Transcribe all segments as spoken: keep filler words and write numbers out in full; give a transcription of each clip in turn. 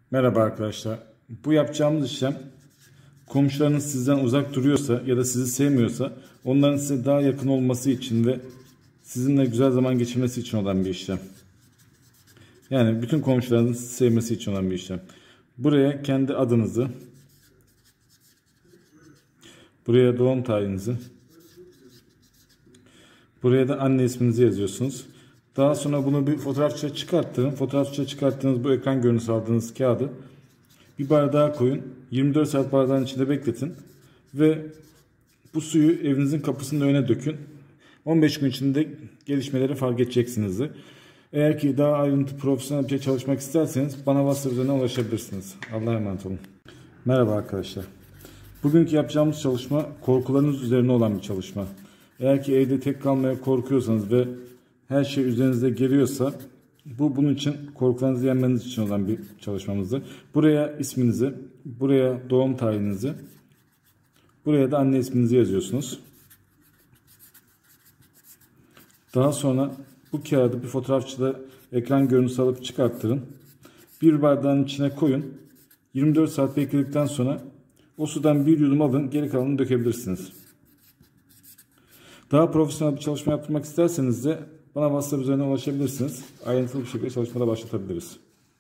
Merhaba arkadaşlar. Bu yapacağımız işlem komşularınız sizden uzak duruyorsa ya da sizi sevmiyorsa onların size daha yakın olması için ve sizinle güzel zaman geçirmesi için olan bir işlem. Yani bütün komşularınızın sizi sevmesi için olan bir işlem. Buraya kendi adınızı, buraya doğum tarihinizi, buraya da anne isminizi yazıyorsunuz. Daha sonra bunu bir fotoğrafçıya çıkarttırın. Fotoğrafçıya çıkarttığınız bu ekran görüntüsü aldığınız kağıdı bir bardağa koyun. yirmi dört saat bardağın içinde bekletin. Ve bu suyu evinizin kapısının önüne dökün. on beş gün içinde gelişmeleri fark edeceksinizdir. Eğer ki daha ayrıntı profesyonel bir şey çalışmak isterseniz bana WhatsApp üzerinden ulaşabilirsiniz. Allah'a emanet olun. Merhaba arkadaşlar. Bugünkü yapacağımız çalışma korkularınız üzerine olan bir çalışma. Eğer ki evde tek kalmaya korkuyorsanız ve her şey üzerinize geliyorsa bu bunun için korkularınızı yenmeniz için olan bir çalışmamızdır. Buraya isminizi, buraya doğum tarihinizi, buraya da anne isminizi yazıyorsunuz. Daha sonra bu kağıdı bir fotoğrafçıda ekran görüntüsü alıp çıkarttırın. Bir bardağın içine koyun. yirmi dört saat bekledikten sonra o sudan bir yudum alın, geri kalanını dökebilirsiniz. Daha profesyonel bir çalışma yaptırmak isterseniz de bana WhatsApp üzerinden ulaşabilirsiniz. Ayrıntılı bir şekilde çalışmada başlatabiliriz.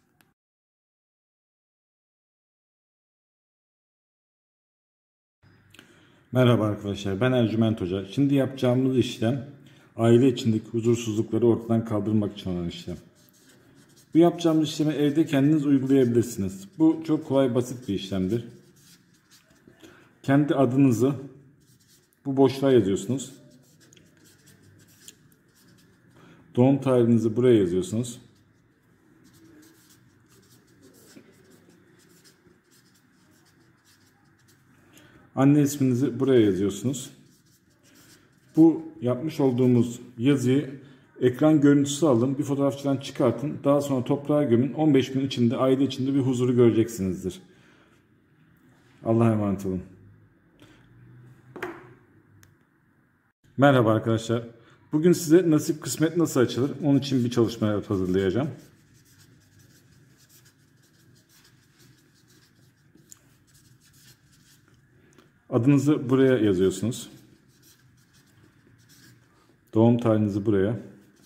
Merhaba arkadaşlar, ben Ercüment Hoca. Şimdi yapacağımız işlem aile içindeki huzursuzlukları ortadan kaldırmak için olan işlem. Bu yapacağımız işlemi evde kendiniz uygulayabilirsiniz. Bu çok kolay, basit bir işlemdir. Kendi adınızı bu boşluğa yazıyorsunuz. Doğum tarihinizi buraya yazıyorsunuz. Anne isminizi buraya yazıyorsunuz. Bu yapmış olduğumuz yazıyı ekran görüntüsü alın, bir fotoğrafçıdan çıkartın. Daha sonra toprağa gömün. on beş gün içinde aile içinde bir huzuru göreceksinizdir. Allah'a emanet olun. Merhaba arkadaşlar. Bugün size nasip kısmet nasıl açılır? Onun için bir çalışma hazırlayacağım. Adınızı buraya yazıyorsunuz. Doğum tarihinizi buraya.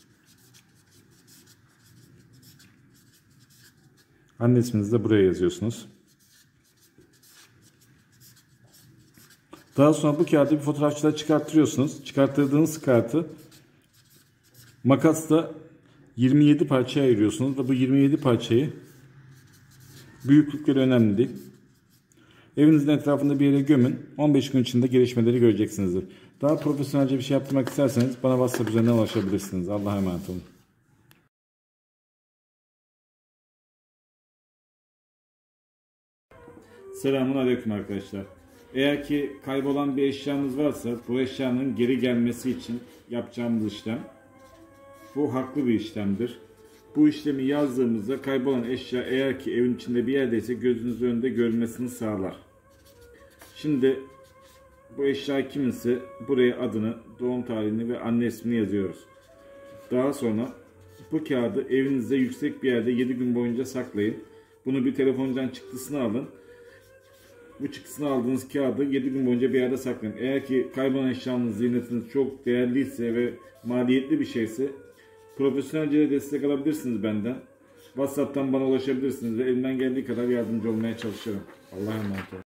Anne isminizi de buraya yazıyorsunuz. Daha sonra bu kağıdı bir fotoğrafçıda çıkarttırıyorsunuz. Çıkarttırdığınız kağıdı makasla yirmi yedi parçaya ayırıyorsunuz ve bu yirmi yedi parçayı, büyüklükleri önemli değil, evinizin etrafında bir yere gömün. on beş gün içinde gelişmeleri göreceksinizdir. Daha profesyonelce bir şey yaptırmak isterseniz bana WhatsApp üzerinden ulaşabilirsiniz. Allah'a emanet olun. Selamun aleyküm arkadaşlar. Eğer ki kaybolan bir eşyanız varsa bu eşyanın geri gelmesi için yapacağımız işlem bu haklı bir işlemdir. Bu işlemi yazdığımızda kaybolan eşya eğer ki evin içinde bir yerdeyse gözünüzün önünde görünmesini sağlar. Şimdi bu eşya kiminse buraya adını, doğum tarihini ve anne ismini yazıyoruz. Daha sonra bu kağıdı evinizde yüksek bir yerde yedi gün boyunca saklayın. Bunu bir telefondan çıktısını alın. Bu çıktısını aldığınız kağıdı yedi gün boyunca bir yerde saklayın. Eğer ki kaybolan eşyanız, ziynetiniz çok değerliyse ve maliyetli bir şeyse profesyonelce destek alabilirsiniz benden. WhatsApp'tan bana ulaşabilirsiniz ve elimden geldiği kadar yardımcı olmaya çalışırım. Allah'a emanet olun.